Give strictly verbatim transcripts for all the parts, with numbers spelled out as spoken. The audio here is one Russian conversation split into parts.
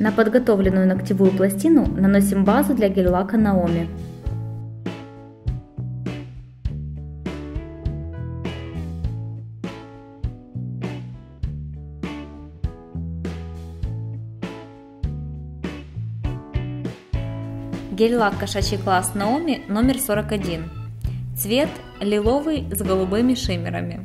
На подготовленную ногтевую пластину наносим базу для гель-лака Наоми. Гель-лак кошачий класс Наоми номер сорок один. Цвет лиловый с голубыми шиммерами.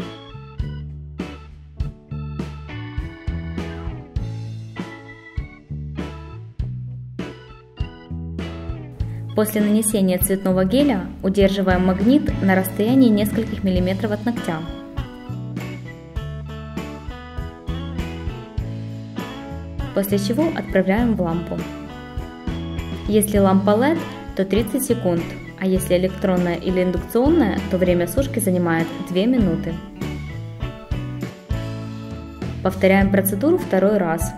После нанесения цветного геля удерживаем магнит на расстоянии нескольких миллиметров от ногтя. После чего отправляем в лампу. Если лампа эл и ди, то тридцать секунд, а если электронная или индукционная, то время сушки занимает две минуты. Повторяем процедуру второй раз.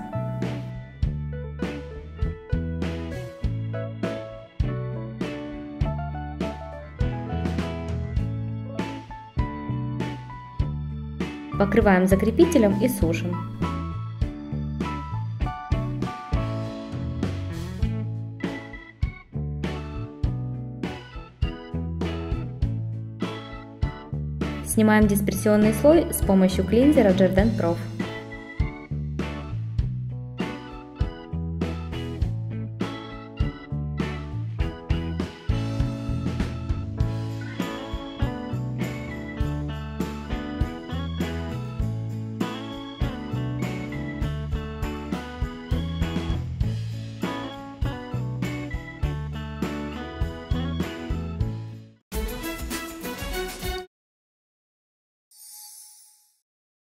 Покрываем закрепителем и сушим. Снимаем дисперсионный слой с помощью клинзера Jardin Prof.